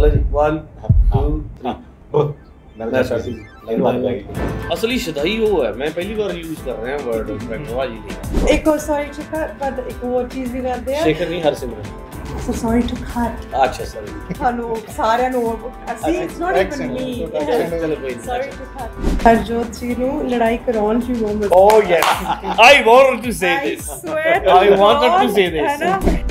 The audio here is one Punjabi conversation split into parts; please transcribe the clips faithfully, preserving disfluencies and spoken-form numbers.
चलो जी वन टू थ्री असली शदाई वो है, मैं पहली बार यूज कर रहे हैं वर्ड भाजी। एक और सॉरी टू कट, बट एक और चीज भी करते हैं शेखर नहीं हरसिमरन। So sorry to cut. अच्छा सॉरी। हेलो सारे no see it's not even me. चलो कोई नहीं। Sorry to cut. हरजोत जी नु लड़ाई कराउन जी वो मत। Oh yes, I wanted to say this. I swear. I wanted to say है ना? this.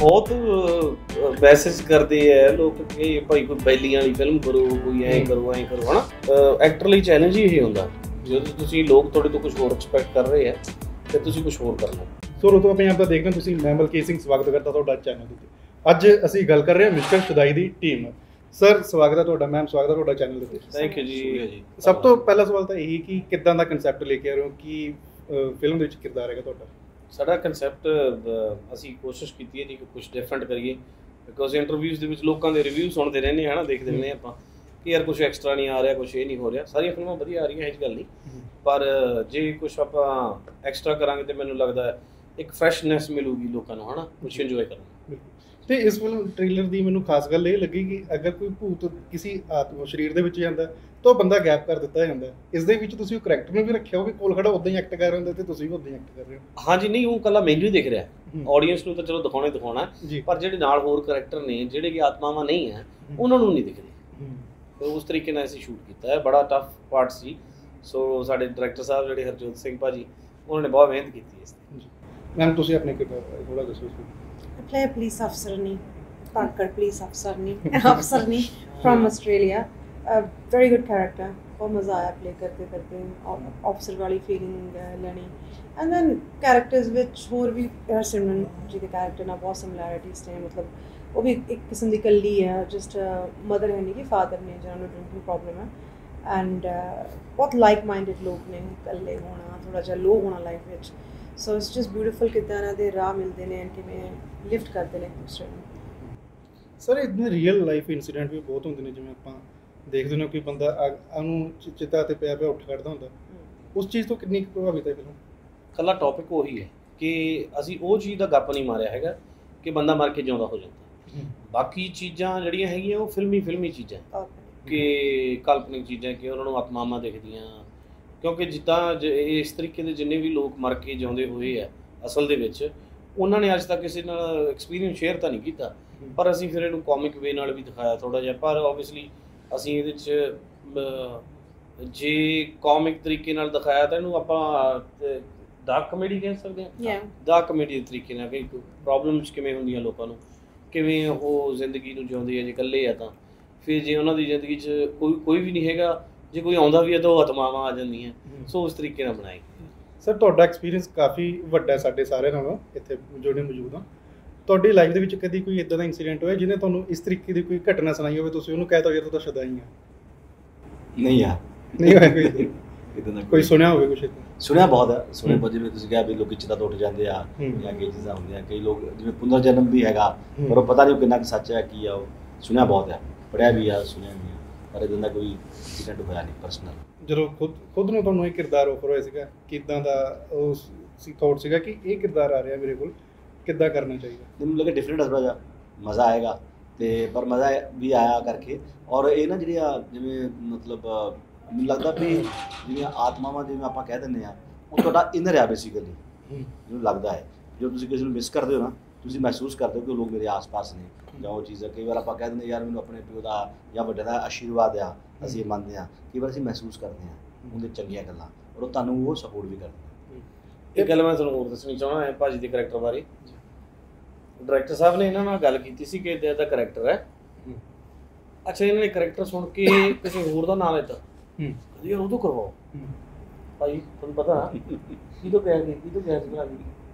बहुत मैसेज करते हैं लोग कि भाई कोई बैलियां वाली फिल्म करो, कोई ऐ करो ऐ करो हना। एक्टर ਲਈ ਚੈਲੰਜ ਹੀ ਇਹ ਹੁੰਦਾ ਜਦੋਂ ਤੁਸੀਂ ਲੋਕ ਤੁਹਾਡੇ ਤੋਂ ਕੁਝ ਹੋਰ ਐਕਸਪੈਕਟ ਕਰ ਰਹੇ ਆ ਤੇ ਤੁਸੀਂ ਕੁਝ ਹੋਰ ਕਰਨਾ। ਸੋ ਰੋਤੋ ਆਪਣੇ ਆਪ ਦਾ ਦੇਖਦੇ ਤੁਸੀਂ ਮੈਂ ਮਲਕੀਤ ਸਿੰਘ ਸਵਾਗਤ ਕਰਦਾ ਤੁਹਾਡਾ ਚੈਨਲ ਦੇ ਉੱਤੇ। ਅੱਜ ਅਸੀਂ ਗੱਲ ਕਰ ਰਹੇ ਹਾਂ ਮਿਸਟਰ ਸ਼ਦਾਈ ਦੀ ਟੀਮ। ਸਰ ਸਵਾਗਤ ਹੈ ਤੁਹਾਡਾ, ਮੈਮ ਸਵਾਗਤ ਹੈ ਤੁਹਾਡਾ ਚੈਨਲ ਦੇ ਉੱਤੇ। ਥੈਂਕ ਯੂ ਜੀ। ਸਭ ਤੋਂ ਪਹਿਲਾ ਸਵਾਲ ਤਾਂ ਇਹੀ ਕਿ ਕਿੱਦਾਂ ਦਾ ਕਨਸੈਪਟ ਲੈ ਕੇ ਆ ਰਹੇ ਹੋ, ਕਿ ਫਿਲਮ ਦੇ ਵਿੱਚ ਕਿਰਦਾਰ ਹੈਗਾ ਤੁਹਾਡਾ? ਸਾਡਾ ਕਨਸੈਪਟ ਅਸੀਂ ਕੋਸ਼ਿਸ਼ ਕੀਤੀ ਹੈ ਜੀ ਕਿ ਕੁਝ ਡਿਫਰੈਂਟ ਕਰੀਏ, ਬਿਕੋਜ਼ ਇੰਟਰਵਿਊਜ਼ ਦੇ ਵਿੱਚ ਲੋਕਾਂ ਦੇ ਰਿਵਿਊ ਸੁਣਦੇ ਰਹਿੰਦੇ ਹਾਂ ਨਾ, ਦੇਖਦੇ ਰਹਿੰਦੇ ਆਪਾਂ ਕਿ ਯਾਰ ਕੁਝ ਐਕਸਟਰਾ ਨਹੀਂ ਆ ਰਿਹਾ, ਕੁਝ ਇਹ ਨਹੀਂ ਹੋ ਰਿਹਾ। ਸਾਰੀਆਂ ਫਿਲਮਾਂ ਵਧੀਆ ਆ ਰਹੀਆਂ, ਇਹ ਗੱਲ ਨਹੀਂ, ਪਰ ਜੇ ਕੁਝ ਆਪਾਂ ਐਕਸਟਰਾ ਕਰਾਂਗੇ ਤਾਂ ਮੈਨੂੰ ਲੱਗਦਾ ਇੱਕ ਫਰੈਸ਼ਨੈਸ ਮਿਲੂਗੀ ਲੋਕਾਂ ਨੂੰ, ਹੈ ਨਾ, ਕੁਝ ਇੰਜੋਏ ਕਰਨਗੇ। ਤੇ ਇਸ ਫਿਲਮ ਟ੍ਰੇਲਰ ਦੀ ਮੈਨੂੰ ਖਾਸ ਗੱਲ ਇਹ ਲੱਗੀ ਕਿ ਅਗਰ ਕੋਈ ਭੂਤ ਕਿਸੇ ਆਤਮਾ ਸਰੀਰ ਦੇ ਵਿੱਚ ਜਾਂਦਾ ਤਾਂ ਉਹ ਬੰਦਾ ਗੈਪ ਕਰ ਦਿੱਤਾ ਜਾਂਦਾ। ਇਸ ਦੇ ਵਿੱਚ ਤੁਸੀਂ ਉਹ ਕਰੈਕਟਰ ਨੂੰ ਵੀ ਰੱਖਿਆ ਹੋ ਕਿ ਕੋਲ ਖੜਾ ਉਦਾਂ ਹੀ ਐਕਟ ਕਰ ਰਹੇ ਹੁੰਦੇ ਤੇ ਤੁਸੀਂ ਵੀ ਉਦਾਂ ਹੀ ਐਕਟ ਕਰ ਰਹੇ ਹੋ? ਹਾਂਜੀ, ਨਹੀਂ ਉਹ ਕੱਲਾ ਮੈਨੂੰ ਹੀ ਦਿਖ ਰਿਹਾ, ਆਡੀਅנס ਨੂੰ ਤਾਂ ਚਲੋ ਦਿਖਾਉਣਾ ਹੀ ਦਿਖਾਉਣਾ, ਪਰ ਜਿਹੜੇ ਨਾਲ ਹੋਰ ਕਰੈਕਟਰ ਨੇ ਜਿਹੜੇ ਕਿ ਆਤਮਾਵਾਂ ਨਹੀਂ ਹੈ ਉਹਨਾਂ ਨੂੰ ਨਹੀਂ ਦਿਖਦੇ। ਤੇ ਉਸ ਤਰੀਕੇ ਨਾਲ ਅਸੀਂ ਸ਼ੂਟ ਕੀਤਾ ਹੈ, ਬੜਾ ਟਫ ਪਾਰਟ ਸੀ। ਸੋ ਸਾਡੇ ਡਾਇਰੈਕਟਰ ਸਾਹਿਬ ਜਿਹੜੇ ਹਰਜੋਤ ਸਿੰਘ ਭਾਜੀ, ਉਹਨਾਂ ਨੇ ਬਹੁਤ ਮਿਹਨਤ ਕੀਤੀ ਇਸ ਤੇ। ਮੈਮ ਤੁਸੀਂ ਆਪਣੇ ਕਿਰਦਾਰ ਥੋੜਾ ਦੱਸੋ। I play a police officer ni, Pankar police officer ni, officer ni from Australia. A very good character. बहुत मज़ा आया play करते करते officer वाली feeling लेनी। And then characters which होर भी हरसिमरन जी के character ना बहुत similarities थे, मतलब वो भी एक किस्म दी कल्ली है, just mother है नहीं कि father ने जिन्होंने drinking problem है, and बहुत like minded लोग ने, कल्ले होना थोड़ा जा low होना life ਵਿੱਚ। ਸੋ ਇਟਸ ਜਸਟ ਬਿਊਟੀਫੁਲ ਕਿੱਦਾਂ ਇਹਨਾਂ ਦੇ ਰਾਹ ਮਿਲਦੇ ਨੇ ਐਂਡ ਕਿਵੇਂ ਲਿਫਟ ਕਰਦੇ ਨੇ ਇੱਕ ਦੂਸਰੇ ਨੂੰ। ਸਰ ਇਦਾਂ ਰੀਅਲ ਲਾਈਫ ਇਨਸੀਡੈਂਟ ਵੀ ਬਹੁਤ ਹੁੰਦੇ ਨੇ, ਜਿਵੇਂ ਆਪਾਂ ਦੇਖਦੇ ਨੇ ਕਿ ਬੰਦਾ ਉਹਨੂੰ ਚਿੱਤਾ ਤੇ ਪਿਆ ਪਿਆ ਉੱਠ ਖੜਦਾ ਹੁੰਦਾ, ਉਸ ਚੀਜ਼ ਤੋਂ ਕਿੰਨੀ ਪ੍ਰਭਾਵਿਤ ਹੈ ਫਿਲਮ? ਇਕੱਲਾ ਟੌਪਿਕ ਉਹੀ ਹੈ ਕਿ ਅਸੀਂ ਉਹ ਚੀਜ਼ ਦਾ ਗੱਪ ਨਹੀਂ ਮਾਰਿਆ ਹੈਗਾ ਕਿ ਬੰਦਾ ਮਰ ਕੇ ਜਿਉਂਦਾ ਹੋ ਜਾਂਦਾ। ਬਾਕੀ ਚੀਜ਼ਾਂ ਜਿਹੜੀਆਂ ਹੈਗੀਆਂ ਉਹ ਫਿਲਮੀ ਫਿਲਮੀ ਚੀਜ਼ਾਂ ਕਿ ਕਾਲਪਨਿਕ ਚੀਜ਼ਾਂ ਕਿ ਉਹਨਾਂ ਨੂੰ ਆਤਮਾਵਾਂ ਦਿਖਦੀਆਂ, ਕਿਉਂਕਿ ਜਿੱਦਾਂ ਇਸ ਤਰੀਕੇ ਦੇ ਜਿੰਨੇ ਵੀ ਲੋਕ ਮਰ ਕੇ ਜਿਉਂਦੇ ਹੋਏ ਆ ਅਸਲ ਦੇ ਵਿੱਚ ਉਹਨਾਂ ਨੇ ਅੱਜ ਤੱਕ ਕਿਸੇ ਨਾਲ ਐਕਸਪੀਰੀਅੰਸ ਸ਼ੇਅਰ ਤਾਂ ਨਹੀਂ ਕੀਤਾ, ਪਰ ਅਸੀਂ ਫਿਰ ਇਹਨੂੰ ਕਾਮਿਕ ਵੇ ਨਾਲ ਵੀ ਦਿਖਾਇਆ ਥੋੜ੍ਹਾ ਜਿਹਾ। ਪਰ ਓਬਵੀਅਸਲੀ ਅਸੀਂ ਇਹਦੇ 'ਚ ਜੇ ਕਾਮਿਕ ਤਰੀਕੇ ਨਾਲ ਦਿਖਾਇਆ ਤਾਂ ਇਹਨੂੰ ਆਪਾਂ ਡਾਰਕ ਕਮੇਡੀ ਕਹਿ ਸਕਦੇ ਹਾਂ। ਡਾਰਕ ਕਮੇਡੀ ਦੇ ਤਰੀਕੇ ਨਾਲ ਕਿ ਪ੍ਰੋਬਲਮਸ ਕਿਵੇਂ ਹੁੰਦੀਆਂ ਲੋਕਾਂ ਨੂੰ, ਕਿਵੇਂ ਉਹ ਜ਼ਿੰਦਗੀ ਨੂੰ ਜਿਉਂਦੇ ਆ ਜੇ ਇਕੱਲੇ ਆ ਤਾਂ, ਫਿਰ ਜੇ ਉਹਨਾਂ ਦੀ ਜ਼ਿੰਦਗੀ 'ਚ ਕੋਈ ਕੋਈ ਵੀ ਨਹੀਂ ਹੈਗਾ, ਜੇ ਕੋਈ ਆਉਂਦਾ ਵੀ ਹੈ ਤਾਂ ਉਹ ਆਤਮਾਵਾਂ ਆ ਜਾਂਦੀਆਂ। ਸੋ ਉਸ ਤਰੀਕੇ ਨਾਲ ਬਣਾਈ। ਸਰ ਤੁਹਾਡਾ ਐਕਸਪੀਰੀਅੰਸ ਕਾਫੀ ਵੱਡਾ ਸਾਡੇ ਸਾਰਿਆਂ ਨਾਲੋਂ ਇੱਥੇ ਜਿਹੜੇ ਮੌਜੂਦ ਆ। ਤੁਹਾਡੀ ਲਾਈਫ ਦੇ ਵਿੱਚ ਕਦੀ ਕੋਈ ਇੱਦਾਂ ਦਾ ਇੰਸੀਡੈਂਟ ਹੋਇਆ ਜਿਹਨੇ ਤੁਹਾਨੂੰ ਇਸ ਤਰੀਕੇ ਦੀ ਕੋਈ ਘਟਨਾ ਸੁਣਾਈ ਹੋਵੇ, ਤੁਸੀਂ ਉਹਨੂੰ ਕਹਿ ਤਾ ਯਾਰ ਤੂੰ ਤਾਂ ਸ਼ਦਾਈ ਆ? ਨਹੀਂ ਆ, ਨਹੀਂ ਹੋਇਆ ਕੋਈ ਇਦਾਂ ਦਾ? ਕੋਈ ਸੁਣਿਆ ਹੋਵੇ ਕੁਛ? ਸੁਣਿਆ ਬਹੁਤ ਹੈ, ਸੁਣਿਆ ਬਹੁਤ। ਜਿਵੇਂ ਤੁਸੀਂ ਕਿਹਾ ਵੀ ਲੋਕ ਚਿੱਤਾ ਤੋਂ ਉੱਠ ਜਾਂਦੇ ਆ ਜਾਂ ਕਈ ਚੀਜ਼ਾਂ ਹੁੰਦੀਆਂ, ਕਈ ਲੋਕ ਜਿਵੇਂ ਪੁਨਰ ਜਨਮ ਵੀ ਹੈਗਾ, ਪਰ ਉਹ ਪਤਾ ਨਹੀਂ ਉਹ ਕਿੰਨਾ ਕੁ ਸੱਚ ਹੈ ਕੀ ਆ। ਉਹ ਸੁਣਿਆ ਬਹੁਤ ਹੈ, ਪੜ੍ਹਿਆ ਵੀ ਆ, ਸੁਣਿਆ ਵੀ ਆ, ਪਰ ਇਦਾਂ ਦਾ ਕੋਈ ਇੰਸੀਡੈਂਟ ਹੋਇਆ ਨਹੀਂ ਪਰਸਨਲ। ਜਦੋਂ ਖੁਦ ਖੁਦ ਨੂੰ ਤੁਹਾਨੂੰ ਇਹ ਕਿਰਦਾਰ ਆਫਰ ਹੋਇਆ ਸੀਗਾ, ਕਿੱਦਾਂ ਦਾ ਉਹ ਸੀ ਥੋਟ ਸੀਗਾ ਕਿ ਇਹ ਕਿਰਦਾਰ ਆ ਰਿਹਾ ਮੇਰੇ ਕੋਲ, ਕਿੱਦਾਂ ਕਰਨਾ ਚਾਹੀਦਾ? ਮੈਨੂੰ ਲੱਗਾ ਡਿਫਰੈਂਟ ਥੋੜ੍ਹਾ ਜਿਹਾ ਮਜ਼ਾ ਆਏਗਾ, ਅਤੇ ਪਰ ਮਜ਼ਾ ਵੀ ਆਇਆ ਕਰਕੇ। ਔਰ ਇਹ ਨਾ ਜਿਹੜੀਆਂ ਜਿਵੇਂ ਮਤਲਬ ਮੈਨੂੰ ਲੱਗਦਾ ਵੀ ਜਿਹੜੀਆਂ ਆਤਮਾਵਾਂ ਜਿਵੇਂ ਆਪਾਂ ਕਹਿ ਦਿੰਦੇ ਹਾਂ, ਉਹ ਤੁਹਾਡਾ ਇਨਰ ਆ ਬੇਸਿਕਲੀ। ਮੈਨੂੰ ਲੱਗਦਾ ਹੈ ਜਦੋਂ ਤੁਸੀਂ ਕਿਸੇ ਨੂੰ ਮਿਸ ਕਰਦੇ ਹੋ ਨਾ, ਤੁਸੀਂ ਮਹਿਸੂਸ ਕਰਦੇ ਹੋ ਕਿ ਉਹ ਲੋਕ ਮੇਰੇ ਆਸ-ਪਾਸ ਨੇ, ਜਾਂ ਉਹ ਚੀਜ਼ਾਂ ਕਈ ਵਾਰ ਆਪਾਂ ਕਹਿ ਦਿੰਦੇ ਯਾਰ ਮੈਨੂੰ ਆਪਣੇ ਪਿਓ ਦਾ ਜਾਂ ਵੱਡੇ ਦਾ ਆਸ਼ੀਰਵਾਦ ਆ, ਅਸੀਂ ਮੰਨਦੇ ਹਾਂ, ਕਈ ਵਾਰ ਅਸੀਂ ਮਹਿਸੂਸ ਕਰਦੇ ਹਾਂ ਉਹਦੇ ਚੰਗੀਆਂ ਗੱਲਾਂ, ਔਰ ਉਹ ਤੁਹਾਨੂੰ ਉਹ ਸਪੋਰਟ ਵੀ ਕਰਦੇ। ਇਹ ਗੱਲ ਮੈਂ ਤੁਹਾਨੂੰ ਹੋਰ ਦੱਸਣੀ ਚਾਹੁੰਦਾ ਹੈ ਭਾਜੀ ਦੇ ਕਰੈਕਟਰ ਬਾਰੇ। ਡਾਇਰੈਕਟਰ ਸਾਹਿਬ ਨੇ ਇਹਨਾਂ ਨਾਲ ਗੱਲ ਕੀਤੀ ਸੀ ਕਿ ਇੱਦਾਂ ਦਾ ਕਰੈਕਟਰ ਹੈ। ਅੱਛਾ, ਇਹਨਾਂ ਨੇ ਕਰੈਕਟਰ ਸੁਣ ਕੇ ਕਿਸੇ ਹੋਰ ਦਾ ਨਾਂ ਲੈਤਾ, ਯਾਰ ਉਹ ਤੋਂ ਕਰਵਾਓ ਭਾਈ, ਤੁਹਾਨੂੰ ਪਤਾ ਕੀ ਤੋਂ ਕਹਿ ਕੇ ਕੀ ਤੋਂ ਕਹਿ ਸੀ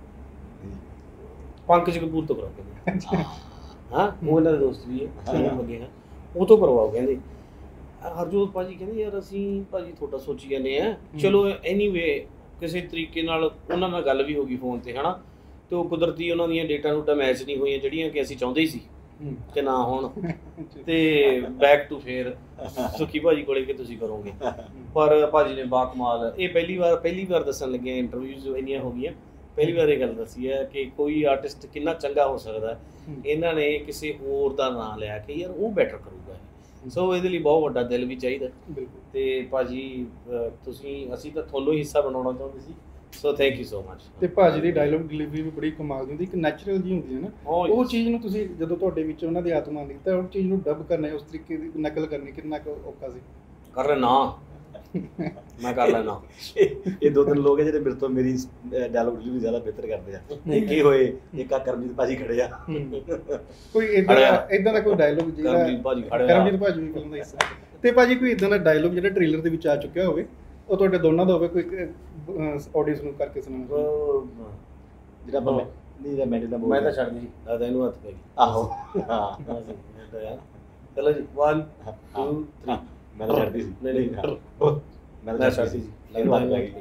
ਪੰਕਜ ਕਪੂਰ ਤੋਂ ਕਰਾਓ ਕਹਿੰਦੇ। ਹਾਂ, ਉਹ ਇਹਨਾਂ ਦੇ ਦੋਸਤ ਵੀ ਹੈ, ਲੱਗੇ ਹਾਂ, ਉਹ ਤੋਂ ਕਰਵਾਓ ਕਹਿੰਦੇ। ਹਰਜੋਤ ਭਾਜੀ ਕਹਿੰਦੇ ਯਾਰ ਅਸੀਂ ਭਾਜੀ ਤੁਹਾਡਾ ਸੋਚੀ ਜਾਂਦੇ ਹਾਂ। ਚਲੋ ਐਨੀਵੇ ਕਿਸੇ ਤਰੀਕੇ ਨਾਲ ਉਹਨਾਂ ਨਾਲ ਗੱਲ ਵੀ ਹੋ ਗਈ ਫੋਨ 'ਤੇ, ਹੈ ਨਾ, ਅਤੇ ਉਹ ਕੁਦਰਤੀ ਉਹਨਾਂ ਦੀਆਂ ਡੇਟਾਂ ਡੂਟਾਂ ਮੈਚ ਨਹੀਂ ਹੋਈਆਂ ਜਿਹੜੀਆਂ ਕਿ ਅਸੀਂ ਚਾਹੁੰਦੇ ਹੀ ਸੀ ਕਿ ਨਾ ਹੋਣ, ਅਤੇ ਬੈਕ ਟੂ ਫੇਰ ਸੁੱਖੀ ਭਾਜੀ ਕੋਲੇ ਕਿ ਤੁਸੀਂ ਕਰੋਗੇ। ਪਰ ਭਾਜੀ ਨੇ ਬਾਕਮਾਲ, ਇਹ ਪਹਿਲੀ ਵਾਰ ਪਹਿਲੀ ਵਾਰ ਦੱਸਣ ਲੱਗੇ, ਇੰਟਰਵਿਊਜ਼ ਇੰਨੀਆਂ ਹੋ ਗਈਆਂ, ਪਹਿਲੀ ਵਾਰ ਇਹ ਗੱਲ ਦੱਸੀ ਹੈ ਕਿ ਕੋਈ ਆਰਟਿਸਟ ਕਿੰਨਾ ਚੰਗਾ ਹੋ ਸਕਦਾ। ਇਹਨਾਂ ਨੇ ਕਿਸੇ ਹੋਰ ਦਾ ਨਾਂ ਲਿਆ ਕਿ ਯਾਰ ਉਹ ਬੈਟਰ ਕਰੂਗਾ, ਸੋ ਇਹਦੇ ਲਈ ਬਹੁਤ ਵੱਡਾ ਦਿਲ ਵੀ ਚਾਹੀਦਾ ਬਿਲਕੁਲ। ਤੇ ਭਾਜੀ ਅਹ ਤੁਸੀਂ ਅਸੀਂ ਤਾਂ ਤੁਹਾਨੂੰ ਹੀ ਹਿੱਸਾ ਬਣਾਉਣਾ ਚਾਹੁੰਦੇ ਸੀ, so thank you so much. ਤੇ ਭਾਜੀ ਦੀ ਡਾਇਲੋਗ ਡਿਲੀਵਰੀ ਵੀ ਬੜੀ ਕਮਾਲ ਦੀ ਹੁੰਦੀ, ਇੱਕ ਨੈਚੁਰਲ ਜੀ ਹੁੰਦੀ ਹੈ ਨਾ, ਉਹ ਚੀਜ਼ ਨੂੰ ਤੁਸੀਂ ਜਦੋਂ ਤੁਹਾਡੇ ਵਿੱਚ ਉਹਨਾਂ ਦੀ ਆਤਮਾ ਆਉਂਦੀ ਤਾਂ ਉਹ ਚੀਜ਼ ਨੂੰ ਡੱਬ ਕਰਨਾ, ਉਸ ਤਰੀਕੇ ਦੀ ਨਕਲ ਕਰਨੀ ਕਿੰਨਾ ਕੁ ਔਖਾ ਸੀ? ਕਰ ਲੈਣਾ, ਮੈਂ ਕਰ ਲੈਣਾ। ਇਹ ਦੋ ਤਿੰਨ ਲੋਕ ਹੈ ਜਿਹੜੇ ਮੇਰੇ ਤੋਂ ਮੇਰੀ ਡਾਇਲੋਗ ਡਿਲੀਵਰੀ ਜ਼ਿਆਦਾ ਬਿਹਤਰ ਕਰਦੇ ਆ। ਇੱਕ ਹੀ ਹੋਏ, ਇੱਕ ਆ ਕਰਮਜੀਤ ਭਾਜੀ ਖੜੇ ਆ। ਕੋਈ ਇਦਾਂ ਇਦਾਂ ਦਾ ਕੋਈ ਡਾਇਲੋਗ ਜਿਹੜਾ ਕਰਮਜੀਤ ਭਾਜੀ ਖੜੇ ਆ, ਕਰਮਜੀਤ ਭਾਜੀ ਵੀ ਫਿਲਮ ਦਾ ਹਿੱਸਾ ਤੇ ਭਾਜੀ ਕੋਈ ਇਦਾਂ ਦਾ ਡਾਇਲੋਗ ਜਿਹੜਾ ਟ੍ਰੇਲਰ ਦੇ ਵਿੱਚ ਆ ਚੁੱਕਿਆ ਹੋਵੇ, ਉਹ ਤੁਹਾਡੇ ਦੋਨਾਂ ਦਾ ਹੋਵੇ, ਕੋਈ ਆਡੀਅנס ਨੂੰ ਕਰਕੇ ਸੁਣਾਉਣਾ? ਜਿਹੜਾ ਆਪਾਂ ਨਹੀਂ ਜਿਹੜਾ ਮੈਂ ਤਾਂ ਮੈਂ ਤਾਂ ਛੱਡ ਗਈ ਦਾਦਾ ਇਹਨੂੰ ਹੱਥ ਪੈ ਗਈ। ਆਹੋ ਹਾਂ ਚਲੋ ਜੀ one two three। ਮੈਂ ਤਾਂ ਛੱਡਦੀ ਸੀ। ਨਹੀਂ ਨਹੀਂ ਮੈਂ ਤਾਂ ਛੱਡਦੀ ਸੀ, ਇਹਨੂੰ ਹੱਥ ਪੈ ਗਈ।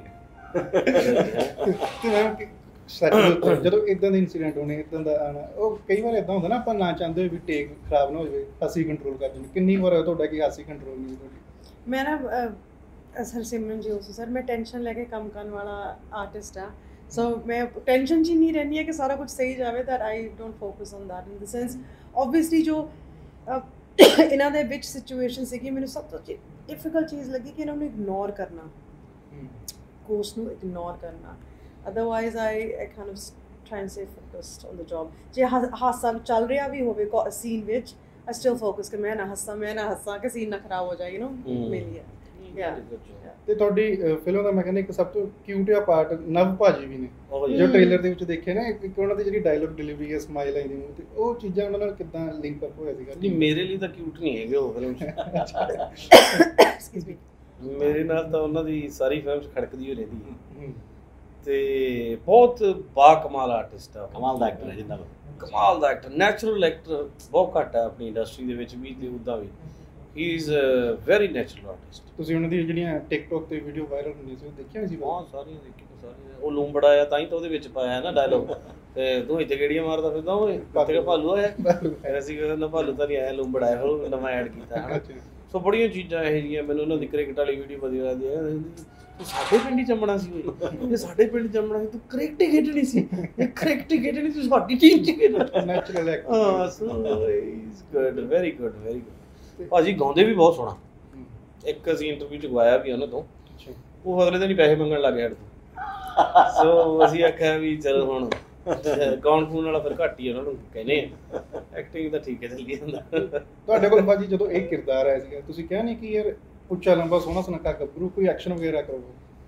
ਤੇ ਮੈਂ ਸੱਚ ਜਦੋਂ ਇਦਾਂ ਦੇ ਇਨਸੀਡੈਂਟ ਹੋਣੇ, ਇਦਾਂ ਦਾ ਆਉਣਾ, ਉਹ ਕਈ ਵਾਰ ਇਦਾਂ ਹੁੰਦਾ ਨਾ, ਆਪਾਂ ਨਾ ਚਾਹੁੰਦੇ ਹੋਏ ਵੀ ਟੇਕ ਖਰਾਬ ਨਾ ਹੋ ਜਾਵੇ, ਹਾਸੀ ਕੰਟਰੋਲ ਕਰ ਜਾਂਦੇ। ਕਿੰਨੀ ਵਾਰ ਹੋਇਆ ਤੁਹਾਡਾ ਕਿ ਹਾਸੀ ਕੰਟਰੋਲ ਨਹੀਂ ਤੁਹਾਡੀ? मैं ना सर सिमरन जी उस सर मैं टेंशन लेके कम करने वाला आर्टिस्ट हाँ, सो मैं टेंशन च नहीं रहनी है कि सारा कुछ सही जाए, that I don't focus on that in the sense obviously जो इन्हों दे विच सिचुएशन सी मैंने सब तो डिफिकल्ट चीज़ लगी कि इन्होंने इग्नोर करना, कोर्स नू इग्नोर करना, otherwise I I kind of try and stay focused on the job. जे हासा चल रहा भी होवे सीन विच आई स्टिल फोकस कि मैं ना हस्सा मैं ना हस्सा कि सीन ना खराब हो जाए, यू नो मेरी है। ਤੇ ਤੁਹਾਡੀ ਫਿਲਮ ਦਾ ਮੈਂ ਕਹਿੰਦਾ ਇੱਕ ਸਭ ਤੋਂ ਕਿਊਟ ਜਿਹਾ ਪਾਰਟ ਨਵ ਭਾਜੀ ਵੀ ਨੇ, ਜੋ ਟ੍ਰੇਲਰ ਦੇ ਵਿੱਚ ਦੇਖੇ ਨਾ, ਇੱਕ ਉਹਨਾਂ ਦੀ ਜਿਹੜੀ ਡਾਇਲੋਗ ਡਿਲੀਵਰੀ ਹੈ, ਸਮਾਈਲ ਆਈ ਦੀ ਮੂੰਹ ਤੇ, ਉਹ ਚੀਜ਼ਾਂ ਉਹਨਾਂ ਨਾਲ ਕਿੱਦਾਂ ਲਿੰਕ ਅਪ ਹੋਇਆ ਸੀਗਾ? ਨਹੀਂ ਮੇਰੇ ਲਈ ਤਾਂ ਕਿਊਟ ਨਹੀਂ ਹੈਗੇ ਉਹ ਫਿਲਮ 'ਚ। एक्सक्यूज मी, ਮੇਰੇ ਨਾਲ ਤਾਂ ਉਹਨਾਂ ਦੀ ਸਾਰੀ ਫਿਲਮ 'ਚ ਖੜਕਦੀ ਹੋ ਰਹਿੰਦੀ ਹੈ ਤੇ ਬਹੁਤ ਬਾ ਕਮਾਲ ਆਰਟਿਸਟ ਆ, ਕਮਾਲ ਦਾ ਐਕਟਰ ਹੈ ਜਿੰਦਾ ਕਮਾਲ ਦਾ ਐਕਟਰ, ਨੈਚੁਰਲ ਐਕਟਰ ਬਹੁਤ ਘੱਟ ਹੈ ਆਪਣੀ ਇੰਡਸਟਰੀ ਦੇ ਵਿੱਚ ਵੀ ਤੇ ਉੱਦਾਂ ਵੀ। He is a very natural artist. ਤੁਸੀਂ ਉਹਨਾਂ ਦੀ ਜਿਹੜੀਆਂ ਟਿਕਟੋਕ ਤੇ ਵੀਡੀਓ ਵਾਇਰਲ ਹੁੰਦੀਆਂ ਸੀ ਉਹ ਦੇਖੀਆਂ ਸੀ? ਬਹੁਤ ਸਾਰੀਆਂ ਦੇਖੀਆਂ ਸਾਰੀਆਂ। ਉਹ ਲੂੰਬੜਾ ਆ ਤਾਂ ਹੀ ਤਾਂ ਉਹਦੇ ਵਿੱਚ ਪਾਇਆ ਨਾ ਡਾਇਲੋਗ, ਤੇ ਤੂੰ ਇੱਥੇ ਕਿਹੜੀਆਂ ਮਾਰਦਾ ਫਿਰਦਾ ਓਏ, ਤੇਰਾ ਭਾਲੂ ਆਇਆ। ਫਿਰ ਅਸੀਂ ਕਹਿੰਦੇ ਭਾਲੂ ਤਾਂ ਨਹੀਂ ਆਇਆ, ਲੂੰਬੜਾ ਆਇਆ, ਉਹ ਨਵਾਂ ਐਡ ਕੀਤਾ ਹੈ। ਸੋ ਬੜੀਆਂ ਚੀਜ਼ਾਂ ਇਹੋ ਜਿਹੀਆਂ ਮੈਨੂੰ ਉਹਨਾਂ ਦੀ ਕ੍ਰਿਕਟ ਵਾਲੀ ਵੀਡੀਓ ਵਧੀਆ ਲੱਗਦੀ ਹੈ। ਤੂੰ ਸਾਡੇ ਪਿੰਡ ਹੀ ਜੰਮਣਾ ਸੀ ਓਏ, ਜੇ ਸਾਡੇ ਪਿੰਡ ਜੰਮਣਾ ਸੀ ਤੂੰ ਕ੍ਰਿਕਟ ਹੀ ਖੇਡਣੀ ਸੀ, ਇਹ ਕ੍ਰਿਕਟ ਹੀ ਖੇਡਣੀ ਸੀ, ਸਾਡੀ ਟੀਮ 'ਚ ਖੇਡਣਾ। Natural actor. ਹਾਂ so is good, very good, very good. ਭਾਜੀ ਗਾਉਂਦੇ ਵੀ ਬਹੁਤ ਸੋਹਣਾ। ਇੱਕ ਅਸੀਂ ਇੰਟਰਵਿਊ 'ਚ ਗਵਾਇਆ ਵੀ ਉਹਨਾਂ ਤੋਂ, ਉਹ ਅਗਲੇ ਦਿਨ ਹੀ ਪੈਸੇ ਮੰਗਣ ਲੱਗ ਗਿਆ ਸਾਡੇ ਤੋਂ। ਸੋ ਅਸੀਂ ਆਖਿਆ ਵੀ ਚਲੋ ਹੁਣ ਗਾਉਣ ਗੂਣ ਵਾਲਾ ਫਿਰ ਘੱਟ ਹੀ ਉਹਨਾਂ ਨੂੰ ਕਹਿੰਦੇ ਆ, ਐਕਟਿੰਗ ਤਾਂ ਠੀਕ ਹੈ ਚੱਲੀ ਜਾਂਦਾ। ਤੁਹਾਡੇ ਕੋਲ ਭਾਜੀ ਜਦੋਂ ਇਹ ਕਿਰਦਾਰ ਆਇਆ ਸੀਗਾ, ਤੁਸੀਂ ਕਿਹਾ ਨਹੀਂ ਕਿ ਯਾਰ ਉੱਚਾ ਲੰਬਾ ਸੋਹਣਾ ਸੁਨੱਖਾ ਗੱਭਰੂ, ਕੋਈ ਐਕਸ਼ਨ ਵਗੈਰਾ ਕਰੋ?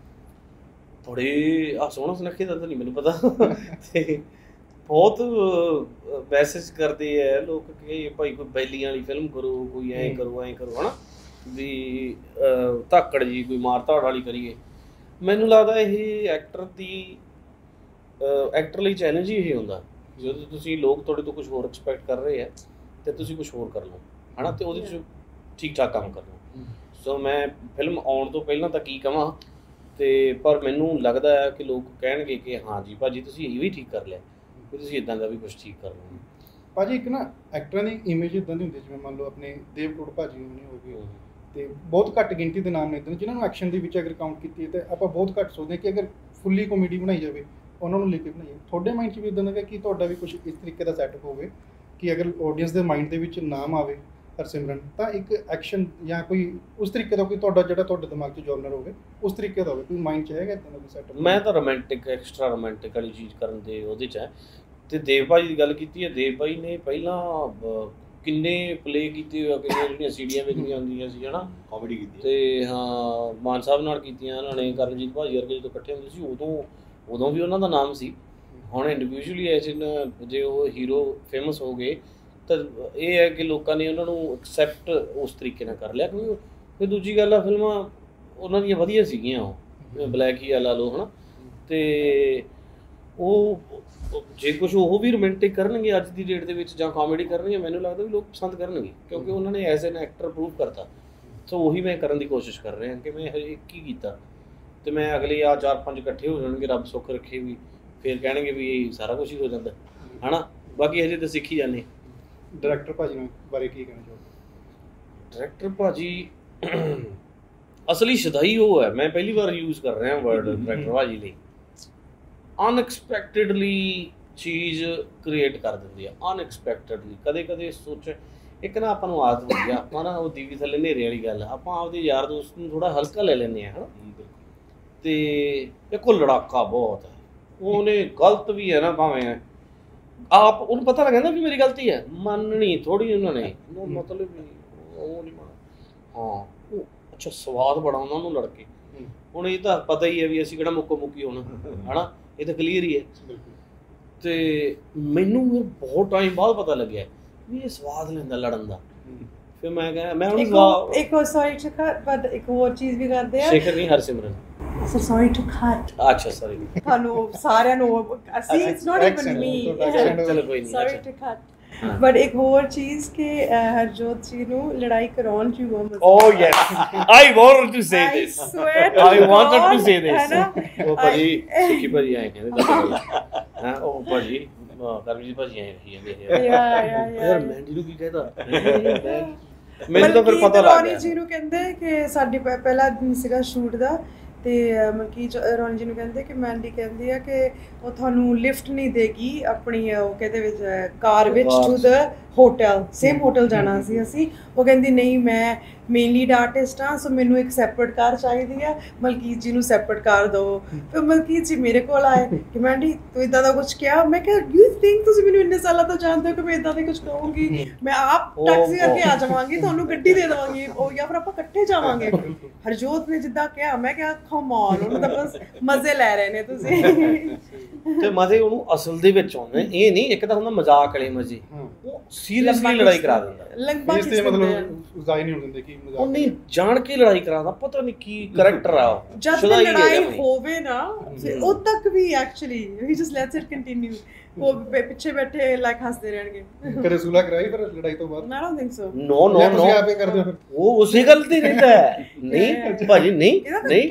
ਥੋੜੇ ਆ ਸੋਹਣਾ ਸੁਨੱਖੇ ਦਾ ਤਾਂ ਨਹੀਂ ਮੈਨੂੰ ਪਤਾ, ਤੇ ਬਹੁਤ ਮੈਸੇਜ ਕਰਦੇ ਆ ਲੋਕ ਕਿ ਭਾਈ ਕੋਈ ਬੈਲੀਆਂ ਵਾਲੀ ਫਿਲਮ ਕਰੋ, ਕੋਈ ਐਂ ਕਰੋ ਐਂ ਕਰੋ, ਹਨਾ ਵੀ ਧਾਕੜ ਜੀ ਕੋਈ ਮਾਰ ਧਾੜ ਵਾਲੀ ਕਰੀਏ। ਮੈਨੂੰ ਲੱਗਦਾ ਇਹ ਐਕਟਰ ਦੀ ਐਕਟਰ ਲਈ ਚੈਲੰਜ ਹੀ ਇਹ ਹੁੰਦਾ, ਜਦੋਂ ਤੁਸੀਂ ਲੋਕ ਤੁਹਾਡੇ ਤੋਂ ਕੁਝ ਹੋਰ ਐਕਸਪੈਕਟ ਕਰ ਰਹੇ ਆ ਤੇ ਤੁਸੀਂ ਕੁਝ ਹੋਰ ਕਰ ਲਓ, ਹਨਾ, ਤੇ ਉਹਦੇ 'ਚ ਠੀਕ ਠਾਕ ਕੰਮ ਕਰ ਲਓ। ਸੋ ਮੈਂ ਫਿਲਮ ਆਉਣ ਤੋਂ ਪਹਿਲਾਂ ਤਾਂ ਕੀ ਕਹਾਂ, ਤੇ ਪਰ ਮੈਨੂੰ ਲੱਗਦਾ ਹੈ ਕਿ ਲੋਕ ਕਹਿਣਗੇ ਕਿ ਹਾਂ ਜੀ ਭਾਜੀ ਤੁਸੀਂ ਇਹ ਵੀ ਠੀਕ ਕਰ ਲਿਆ, ਕਿ ਤੁਸੀਂ ਇਦਾਂ ਦਾ ਵੀ ਕੁਝ ਠੀਕ ਕਰ ਲਓ। ਭਾਜੀ ਇੱਕ ਨਾ ਐਕਟਰਾਂ ਦੀ ਇਮੇਜ ਇਦਾਂ ਦੀ ਹੁੰਦੀ, ਜਿਵੇਂ ਮੰਨ ਲਓ ਆਪਣੇ ਦੇਵਕੋਟ ਭਾਜੀ ਹੋਣੇ ਹੋ ਗਏ, ਤੇ ਬਹੁਤ ਘੱਟ ਗਿਣਤੀ ਦੇ ਨਾਮ ਨੇ ਇੱਦਾਂ ਜਿਨ੍ਹਾਂ ਨੂੰ ਐਕਸ਼ਨ ਦੇ ਵਿੱਚ ਅਗਰ ਕਾਊਂਟ ਕੀਤੀ ਹੈ ਤਾਂ ਆਪਾਂ ਬਹੁਤ ਘੱਟ ਸੋਚਦੇ ਕਿ ਅਗਰ ਫੁੱਲੀ ਕਾਮੇਡੀ ਬਣਾਈ ਜਾਵੇ ਉਹਨਾਂ ਨੂੰ ਲੈ ਕੇ ਬਣਾਈਏ। ਤੁਹਾਡੇ ਮਾਈਂਡ 'ਚ ਵੀ ਇਦਾਂ ਦਾ ਕਿ ਤੁਹਾਡਾ ਵੀ ਕੁਝ ਇਸ ਤਰੀਕੇ ਦਾ ਸੈਟਅਪ ਹੋਵੇ ਕਿ ਅਗਰ ਆਡੀਅנס ਦੇ ਮਾਈਂਡ ਦੇ ਵਿੱਚ ਨਾਮ ਆਵੇ ਹਰਸਿਮਰਨ, ਤਾਂ ਇੱਕ ਐਕਸ਼ਨ ਜਾਂ ਕੋਈ ਉਸ ਤਰੀਕੇ ਦਾ ਕੋਈ ਤੁਹਾਡਾ ਜਿਹੜਾ ਤੁਹਾਡੇ ਦਿਮਾਗ 'ਚ ਜੋਨਰ ਹੋਵੇ ਉਸ ਤਰੀਕੇ ਦਾ ਹੋਵੇ, ਕੋਈ ਮਾਈਂਡ 'ਚ ਹੈਗਾ ਇੱਦਾਂ ਦਾ ਕੋਈ ਸੈਟਅਪ? ਮੈਂ ਤਾਂ ਰੋਮਾਂਟਿਕ ਐਕਸਟਰਾ ਰੋਮਾਂਟਿਕ ਵਾਲੀ ਚੀਜ਼ ਕਰਨ ਦੇ ਉਹਦੇ 'ਚ ਹੈ। ਤੇ ਦੇਵ ਭਾਜੀ ਦੀ ਗੱਲ ਕੀਤੀ ਹੈ, ਦੇਵ ਭਾਈ ਨੇ ਪਹਿਲਾਂ ਕਿੰਨੇ ਪਲੇ ਕੀਤੇ ਹੋਏ, ਕਿੰਨੀਆਂ ਜਿਹੜੀਆਂ ਸੀਡੀਆਂ ਵੇਖਣੀਆਂ ਹੁੰਦੀਆਂ ਸੀ, ਹਨਾ, ਕਾਮੇਡੀ ਕੀਤੀ ਤੇ ਹਾਂ ਮਾਨ ਸਾਹਿਬ ਨਾਲ ਕੀਤੀਆਂ ਉਹਨਾਂ ਨੇ, ਕਰਨਜੀਤ ਭਾਜੀ ਵਰਗੇ ਜਦੋਂ ਇਕੱਠੇ ਹੁੰਦੇ ਸੀ ਉਦੋਂ ਉਦੋਂ ਵੀ ਉਹਨਾਂ ਦਾ ਨਾਮ ਸੀ। ਹੁਣ ਇੰਡੀਵਿਜੂਅਲੀ ਐਜ ਇਨ ਜੇ ਉਹ ਹੀਰੋ ਫੇਮਸ ਹੋ ਗਏ ਤਾਂ ਇਹ ਹੈ ਕਿ ਲੋਕਾਂ ਨੇ ਉਹਨਾਂ ਨੂੰ ਐਕਸੈਪਟ ਉਸ ਤਰੀਕੇ ਨਾਲ ਕਰ ਲਿਆ। ਕਿਉਂਕਿ ਫਿਰ ਦੂਜੀ ਗੱਲ ਆ, ਫਿਲਮਾਂ ਉਹਨਾਂ ਦੀਆਂ ਵਧੀਆ ਸੀਗੀਆਂ, ਉਹ ਬਲੈਕ ਹੀ ਲਾ ਲਓ, ਹਨਾ, ਤੇ ਉਹ ਜੇ ਕੁਛ ਉਹ ਵੀ ਰੋਮਾਂਟਿਕ ਕਰਨਗੇ ਅੱਜ ਦੀ ਡੇਟ ਦੇ ਵਿੱਚ ਜਾਂ ਕਾਮੇਡੀ ਕਰਨਗੇ, ਮੈਨੂੰ ਲੱਗਦਾ ਵੀ ਲੋਕ ਪਸੰਦ ਕਰਨਗੇ, ਕਿਉਂਕਿ ਉਹਨਾਂ ਨੇ ਐਜ਼ ਐਨ ਐਕਟਰ ਪ੍ਰੂਵ ਕਰਤਾ। ਸੋ ਉਹੀ ਮੈਂ ਕਰਨ ਦੀ ਕੋਸ਼ਿਸ਼ ਕਰ ਰਿਹਾ ਕਿ ਮੈਂ ਹਜੇ ਇੱਕ ਹੀ ਕੀਤਾ, ਤੇ ਮੈਂ ਅਗਲੇ ਆ ਚਾਰ ਪੰਜ ਇਕੱਠੇ ਹੋ ਜਾਣਗੇ, ਰੱਬ ਸੁੱਖ ਰੱਖੇ ਵੀ, ਫਿਰ ਕਹਿਣਗੇ ਵੀ ਸਾਰਾ ਕੁਛ ਹੀ ਹੋ ਜਾਂਦਾ, ਹਨਾ। ਬਾਕੀ ਹਜੇ ਤਾਂ ਸਿੱਖੀ ਜਾਂਦੇ। ਡਾਇਰੈਕਟਰ ਭਾਜੀ ਨੂੰ ਬਾਰੇ ਕੀ ਕਹਿਣਾ ਚਾਹੋਗੇ? ਡਾਇਰੈਕਟਰ ਭਾਜੀ ਅਸਲੀ ਸ਼ਦਾਈ ਉਹ ਹੈ, ਮੈਂ ਪਹਿਲੀ ਵਾਰ ਯੂਜ਼ ਕਰ ਰਿਹਾ ਵਰਡ ਡਾਇਰੈਕਟਰ ਭਾਜੀ ਲਈ। ਅਨਐਕਸਪੈਕਟਡਲੀ ਚੀਜ਼ ਕ੍ਰੀਏਟ ਕਰ ਦਿੰਦੀ ਆ, ਅਨਐਕਸਪੈਕਟਡਲੀ। ਕਦੇ ਕਦੇ ਸੋਚ ਇੱਕ ਨਾ ਆਪਾਂ ਨੂੰ ਆਦਤ ਹੁੰਦੀ ਆ ਆਪਾਂ ਨਾ ਉਹ ਦੀਵੀ ਥੱਲੇ ਹਨੇਰੇ ਵਾਲੀ ਗੱਲ ਆਪਾਂ ਆਪਦੇ ਯਾਰ ਦੋਸਤ ਨੂੰ ਥੋੜਾ ਹਲਕਾ ਲੈ ਲੈਂਦੇ ਆ ਹਨਾ ਤੇ ਇੱਕ ਉਹ ਲੜਾਕਾ ਬਹੁਤ ਹੈ ਉਹਨੇ ਗਲਤ ਵੀ ਹੈ ਨਾ ਭਾਵੇਂ ਆਪ ਉਹਨੂੰ ਪਤਾ ਲੱਗ ਜਾਂਦਾ ਵੀ ਮੇਰੀ ਗਲਤੀ ਹੈ ਮੰਨਣੀ ਥੋੜੀ ਉਹਨਾਂ ਨੇ ਮਤਲਬ ਉਹ ਨਹੀਂ ਮੰਨ ਹਾਂ ਉਹ ਅੱਛਾ ਸਵਾਦ ਬੜਾ ਉਹਨਾਂ ਨੂੰ ਲੜਕੇ ਹੁਣ ਇਹ ਤਾਂ ਪਤਾ ਹੀ ਹੈ ਵੀ ਅਸੀਂ ਕਿਹੜਾ ਮੁੱਕੋ ਮੁੱਕੀ ਹੋਣਾ ਹਨਾ ਇਹ ਤਾਂ ਕਲੀਅਰ ਹੀ ਹੈ ਤੇ ਮੈਨੂੰ ਬਹੁਤ ਟਾਈਮ ਬਾਅਦ ਪਤਾ ਲੱਗਿਆ ਵੀ ਇਹ ਸਵਾਦ ਲੈਂਦਾ ਲੜਨ ਦਾ ਫਿਰ ਮੈਂ ਕਿਹਾ ਮੈਂ ਇੱਕ ਹੋਰ ਇੱਕ ਹੋਰ ਸੌਰੀ ਟੂ ਕੱਟ ਬਟ ਇੱਕ ਹੋਰ ਚੀਜ਼ ਵੀ ਕਰਦੇ ਆ ਸ਼ੇਖਰ ਨਹੀਂ ਹਰਸਿਮਰਨ ਸੋ ਸੌਰੀ ਟੂ ਕੱਟ ਅੱਛਾ ਸੌਰੀ ਤੁਹਾਨੂੰ ਸਾਰਿਆਂ ਨੂੰ ਅਸੀਂ ਇਟਸ ਨਾਟ ਇਵਨ ਮੀ ਚਲੋ ਕੋਈ ਨਹੀਂ ਸੌਰੀ ਟੂ ਕੱਟ ਬਟ ਇੱਕ ਹੋਰ ਚੀਜ਼ ਕਿ ਹਰਜੋਤ ਜੀ ਨੂੰ ਲੜਾਈ ਕਰਾਉਣ ਚ ਬਹੁਤ ਮਜ਼ਾ oh yes I wanted to say this I wanted to say this ਉਹ ਭਾਜੀ ਸਿੱਖੀ ਭਾਜੀ ਆਏ ਕਹਿੰਦੇ ਹਾਂ ਉਹ ਭਾਜੀ ਕਰਮਜੀਤ ਭਾਜੀ ਆਏ ਰਹੀ ਜਾਂਦੇ ਯਾ ਯਾ ਯਾਰ ਮੈਂ ਜਿਹਨੂੰ ਕੀ ਕਹਿਦਾ ਮੈਨੂੰ ਤਾਂ ਫਿਰ ਪਤਾ ਲੱਗ ਗਿਆ ਜੀ ਨੂੰ ਕਹਿੰਦੇ ਕਿ ਸਾਡੀ ਪਹਿਲਾ ਦਿਨ ਸੀਗਾ ਸ਼ੂਟ ਦਾ ਤੇ ਮਲਕੀ ਰੌਣੀ ਜੀ ਨੂੰ ਕਹਿੰਦੇ ਕਿ ਮੈਂਡੀ ਕਹਿੰਦੀ ਆ ਕਿ ਉਹ ਤੁਹਾਨੂੰ ਲਿਫਟ ਨਹੀਂ ਦੇਗੀ ਆਪਣੀ ਉਹ ਕਹਿੰਦੇ ਵਿੱਚ ਕਾਰ ਵਿੱਚ to the hotel same hotel ਜਾਣਾ ਸੀ ਅਸੀਂ ਉਹ ਕਹਿੰਦੀ ਨਹੀਂ ਮੈਂ ਮੇਨ ਲੀਡ ਆਰਟਿਸਟ ਹਾਂ ਸੋ ਮੈਨੂੰ ਇੱਕ ਸੈਪਰੇਟ ਕਾਰ ਚਾਹੀਦੀ ਆ ਮਲਕੀਤ ਜੀ ਨੂੰ ਸੈਪਰੇਟ ਕਾਰ ਦਿਓ ਫਿਰ ਮਲਕੀਤ ਜੀ ਮੇਰੇ ਕੋਲ ਆਏ ਕਿ ਮੈਂਡੀ ਤੂੰ ਇੱਦਾਂ ਦਾ ਕੁਝ ਕਿਹਾ ਮੈਂ ਕਿਹਾ ਯੂ ਥਿੰਕ ਤੁਸੀਂ ਮੈਨੂੰ ਇੰਨੇ ਸਾਲਾਂ ਤੋਂ ਜਾਣਦੇ ਹੋ ਕਿ ਮੈਂ ਇੱਦਾਂ ਦੇ ਕੁਝ ਕਹੂੰਗੀ ਮੈਂ ਆਪ ਟੈਕਸੀ ਕਰਕੇ ਆ ਜਾਵਾਂਗੀ ਤੁਹਾਨੂੰ ਗੱਡੀ ਦੇ ਦੇਵਾਂਗੀ ਉਹ ਜਾਂ ਫਿਰ ਆਪਾਂ ਇਕੱਠੇ ਜਾਵਾਂਗੇ ਹਰਜੋਤ ਨੇ ਜਿੱਦਾਂ ਕਿਹਾ ਮੈਂ ਕਿਹਾ ਕਮ ਔਨ ਉਹਨੂੰ ਤਾਂ ਬਸ ਮਜ਼ੇ ਲੈ ਰਹੇ ਨੇ ਤੁਸੀਂ ਤੇ ਮਜ਼ੇ ਉਹਨੂੰ ਅਸਲ ਦੇ ਵਿੱਚ ਆਉਂਦੇ ਇਹ ਨਹੀਂ ਇੱਕ ਤਾਂ ਹੁੰਦਾ ਮਜ਼ਾਕ ਵਾਲੇ ਮਜ਼ੇ ਉਹ ਸੀਰੀਅਸਲੀ ਲੜਾਈ ਕਰਾ ਦਿੰਦਾ ਲੰਬਾ ਇਸ ਤੇ ਮਤਲਬ ਜ਼ਾਈ ਨਹੀਂ ਹੁੰਦੇ ਕਿ ਮਜ਼ਾਕ ਉਹ ਨਹੀਂ ਜਾਣ ਕੇ ਲੜਾਈ ਕਰਾਉਂਦਾ ਪਤਾ ਨਹੀਂ ਕੀ ਕਰੈਕਟਰ ਆ ਉਹ ਜਦ ਲੜਾਈ ਹੋਵੇ ਨਾ ਉਹ ਤੱਕ ਵੀ actually he just let's it continue ਉਹ ਪਿੱਛੇ ਬੈਠੇ ਲਾਈਕ ਹੱਸਦੇ ਰਹਿਣਗੇ ਕਦੇ ਸੁਲਾ ਕਰਾਈ ਫਿਰ ਲੜਾਈ ਤੋਂ ਬਾਅਦ I don't think so ਨੋ ਨੋ ਨੋ ਤੁਸੀਂ ਆਪੇ ਕਰਦੇ ਹੋ ਫਿਰ ਉਹ ਉਸੇ ਗੱਲ ਤੇ ਰਹਿੰਦਾ ਹੈ ਨਹੀਂ ਭਾਜੀ ਨਹੀਂ ਨਹੀਂ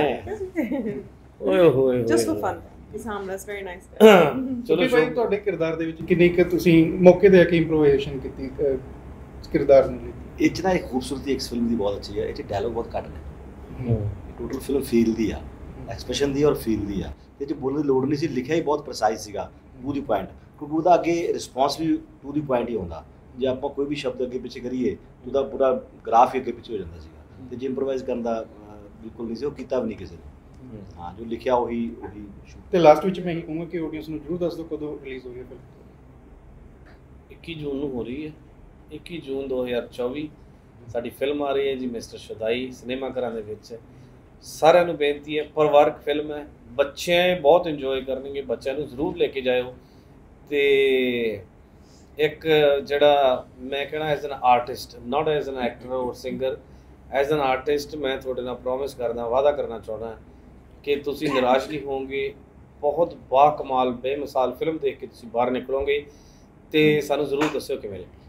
ਓਏ ਹੋਏ ਜਸਟ ਫॉर ਫਨ ਇਸ ਹਾਰਮਲੈਸ ਵੈਰੀ ਨਾਈਸ ਚਲੋ ਭਾਈ ਤੁਹਾਡੇ ਕਿਰਦਾਰ ਦੇ ਵਿੱਚ ਕਿੰਨੀ ਕੁ ਤੁਸੀਂ ਮੌਕੇ ਤੇ ਆ ਕੇ ਇੰਪਰੋਵਾਈਜ਼ੇਸ਼ਨ ਕੀਤੀ ਕਿਰਦਾਰ ਨੂੰ ਇਹ 'ਚ ਨਾ ਇੱਕ ਖੂਬਸੂਰਤੀ ਇੱਕ ਫਿਲਮ ਦੀ ਬਹੁਤ ਅੱਛੀ ਹੈ ਇਹ 'ਚ ਡਾਇਲੋਗ ਬਹੁਤ ਘੱਟ ਨੇ ਟੋਟਲ ਫਿਲਮ ਫੀਲ ਦੀ ਆ ਐਕਸਪ੍ਰੈਸ਼ਨ ਦੀ ਔਰ ਫੀਲ ਦੀ ਆ ਇਹ 'ਚ ਬੋਲਣ ਦੀ ਲੋੜ ਨਹੀਂ ਸੀ ਲਿਖਿਆ ਹੀ ਬਹੁਤ ਪ੍ਰੀਸਾਈਜ਼ ਸੀਗਾ ਟੂ ਦੀ ਪੁਆਇੰਟ ਕਿਉਂਕਿ ਉਹਦਾ ਅੱਗੇ ਰਿਸਪੌਂਸ ਵੀ ਟੂ ਦੀ ਪੁਆਇੰਟ ਹੀ ਆਉਂਦਾ ਜੇ ਆਪਾਂ ਕੋਈ ਵੀ ਸ਼ਬਦ ਅੱਗੇ ਪਿੱਛੇ ਕਰੀਏ ਉਹਦਾ ਪੂਰਾ ਗ੍ਰਾਫ ਹੀ ਅੱਗੇ ਪਿੱਛੇ ਹੋ ਜਾਂਦਾ ਸੀਗਾ ਤੇ ਜੇ ਇੰਪਰੋਵਾਈਜ਼ ਕਰਨ ਦਾ ਬਿਲਕੁਲ ਨਹੀਂ ਸੀ ਉਹ ਕੀਤਾ ਵੀ ਨਹੀਂ ਕਿਸੇ ਨੇ ਹਾਂ ਜੋ ਲਿਖਿਆ ਉਹੀ ਉਹੀ ਤੇ ਲਾਸਟ ਵਿੱਚ ਮੈਂ ਇਹ ਕਹੂੰਗਾ ਕਿ ਆਡੀਅנס ਨੂੰ ਜ਼ਰੂਰ ਦੱਸ ਦਿਓ ਕਦੋਂ ਰਿਲੀਜ਼ ਹੋ ਰਹੀ ਹੈ ਫਿਲਮ ਇੱਕੀ ਜੂਨ ਨੂੰ ਹੋ ਰਹੀ ਹੈ ਇੱਕੀ ਜੂਨ ਦੋ ਹਜ਼ਾਰ ਚੌਵੀ ਸਾਡੀ ਫਿਲਮ ਆ ਰਹੀ ਹੈ ਜੀ ਮਿਸਟਰ ਸ਼ੁਦਾਈ ਸਿਨੇਮਾ ਘਰਾਂ ਦੇ ਵਿੱਚ ਸਾਰਿਆਂ ਨੂੰ ਬੇਨਤੀ ਹੈ ਪਰਿਵਾਰਕ ਫਿਲਮ ਹੈ ਬੱਚੇ ਬਹੁਤ ਇੰਜੋਏ ਕਰਨਗੇ ਬੱਚਿਆਂ ਨੂੰ ਜ਼ਰੂਰ ਲੈ ਕੇ ਜਾਇਓ ਤੇ ਇੱਕ ਜਿਹੜਾ ਮੈਂ ਕਹਿਣਾ as an artist not as an actor or singer as an artist ਮੈਂ ਤੁਹਾਡੇ ਨਾਲ ਪ੍ਰੋਮਿਸ ਕਰਦਾ ਵਾਅਦਾ ਕਰਨਾ ਚਾਹੁੰਦਾ ਕਿ ਤੁਸੀਂ ਨਿਰਾਸ਼ ਨਹੀਂ ਹੋਵੋਗੇ ਬਹੁਤ ਬਾ ਕਮਾਲ ਬੇਮਿਸਾਲ ਫਿਲਮ ਦੇਖ ਕੇ ਤੁਸੀਂ ਬਾਹਰ ਨਿਕਲੋਗੇ ਤੇ ਸਾਨੂੰ ਜ਼ਰੂਰ ਦੱਸਿਓ ਕਿਵੇਂ ਲੱਗੀ